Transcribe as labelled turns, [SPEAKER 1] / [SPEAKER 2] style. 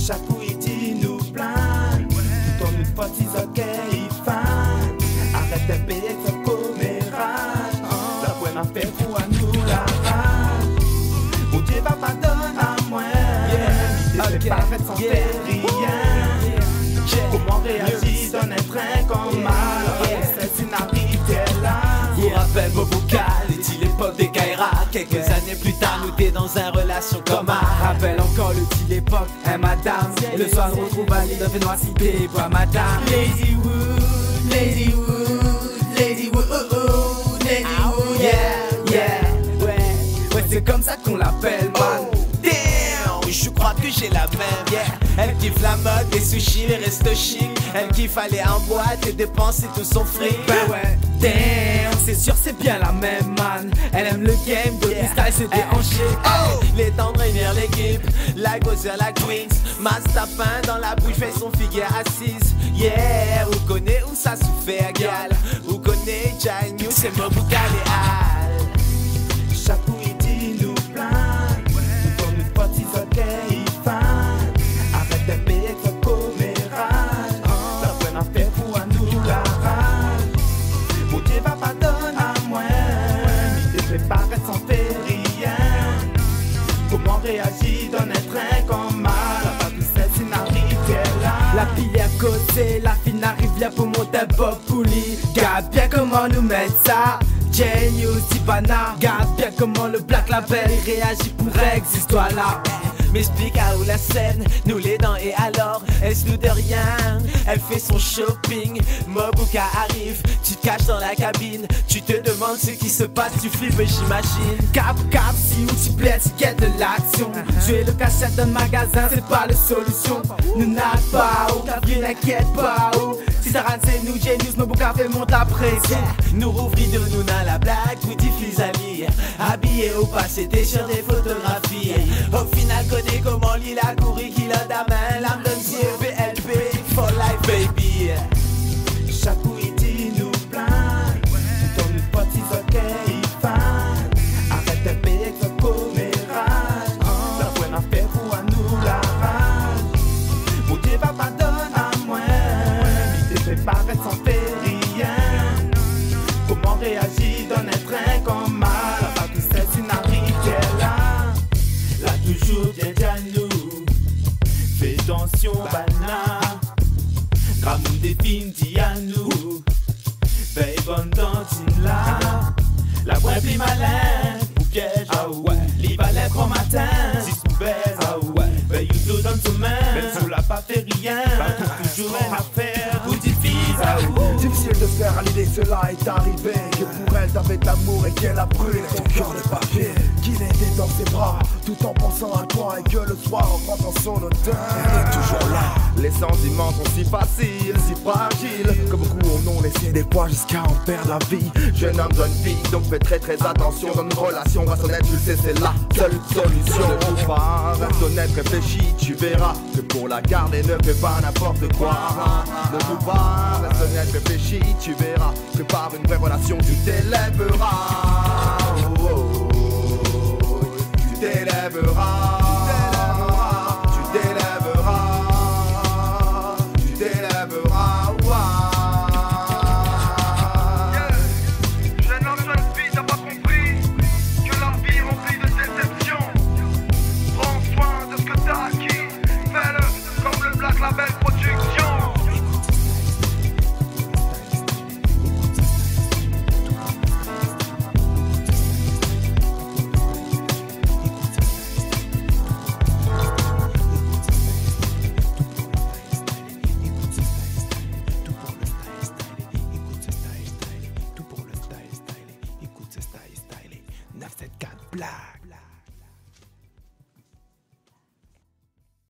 [SPEAKER 1] Chaque coup il dit nous plaint. Ton autre petits orgueils fan. Arrête de payer ce commérage. La bonne affaire pour à nous la rage. Mon Dieu va pas donner à moi. L'idée c'est pas fait sans faire rien. Comment réagir dans un train comme mal. C'est une arrêté là.
[SPEAKER 2] Rappelle vos vocales, est-il l'époque des Kaira? Quelques années plus tard, nous t'es dans une relation coma.
[SPEAKER 3] Rappelle encore le dit l'époque, hein madame. Et le soir on retrouve à l'île de Fénois cité, bois madame.
[SPEAKER 2] Lady Wood, Lady Wood, Lady Wood, oh oh, Lady Wood, yeah, yeah.
[SPEAKER 3] Ouais, c'est comme ça qu'on l'appelle, man.
[SPEAKER 2] Damn, je crois que j'ai la même, yeah. Elle kiffe la mode, les sushis, les restos chic. Elle kiffe aller en boîte et dépenser tout son fric.
[SPEAKER 3] Ben ouais, damn, c'est sûr c'est bien la même, man. Elle aime le game, de freestyle se déhancher.
[SPEAKER 2] Oh, les temps de réunir l'équipe, la gozer, la queens. Master pain dans la bouche, fait son figuier assise. Yeah, ou connaît où ça souffert, gal. Ou connaît Jai News, c'est Mobuka et Al.
[SPEAKER 1] Chaque coup il dit nous plaint. Ton autre petits orgueils fan. Arrête de payer ce commérage. La bonne affaire pour à nous la rage. Mon Dieu va pas donner à moi. L'idée c'est pas être sans faire rien. Comment réagir dans un train comme mal. La pas tout c'est une arrêté là.
[SPEAKER 3] La fille à côté, la fille arrive là pour monter Bob Pouli. Garde bien comment nous mettre ça. Genius, Tibana. Garde bien comment le Black Label réagit pour Rex, histoire là.
[SPEAKER 2] M'explique à où la scène, nous les dents et alors, elle se doute de rien. Elle fait son shopping, Mobuka arrive, tu te caches dans la cabine. Tu te demandes ce qui se passe, tu flippes j'imagine.
[SPEAKER 3] Cap, si ou tu plais, tu guettes de l'action. Jouer le cachette d'un magasin, c'est pas la solution. Nous n'a pas, ou Cabri n'inquiète pas, ou si ça rate c'est nous, Genius, Mobuka fait monte la pression.
[SPEAKER 2] Nous rouvris de nous dans la blague, vous diffusez amis. Habillés au passé, t'es sur des photographies. Au final, connais comment l'île a couru, qu'il a la main, l'âme d'un Dieu, PLP, for life, baby.
[SPEAKER 1] Chaque coup il dit nous plaint. Ton autre petits orgueils fan. Arrête de payer ce commérage. La bonne affaire pour à nous la rage. Mon Dieu va pas donner à moi. L'idée c'est pas être sans faire rien. Comment réagir dans un train comme mal. La pas tout c'est une arrêté là. Là toujours bien à nous. Fais attention banane. Comme des films dit à nous. Veille bonne dentine là. La boîte plus malin. Ou piège, ah ouais. Les valets pro matin. Si sous baise, ah ouais. Veille you do dans ta main. Même si la pas fait rien. Toujours une affaire. Ou difficile, ah ouais.
[SPEAKER 4] Difficile de se faire à l'idée que cela est arrivé. Que pour elle t'avais de l'amour et qu'elle a brûlé ton cœur de papier. Qu'il était dans ses bras tout en pensant à toi. Et que le soir en rentrant son odeur, elle est toujours là. Les sentiments sont si faciles, si fragiles, que beaucoup en ont laissé des fois jusqu'à en perdre la vie. Jeune homme, jeune fille, donc fais très attention. Dans une relation, reste honnête, tu le sais, c'est la seule solution. Ne bouge pas, reste honnête, réfléchis, tu verras que pour la garder, ne fais pas n'importe quoi. Ne bouge pas, reste honnête, réfléchis, tu verras que par une vraie relation, tu t'élèveras. Oh, oh, oh, tu t'élèveras. Black.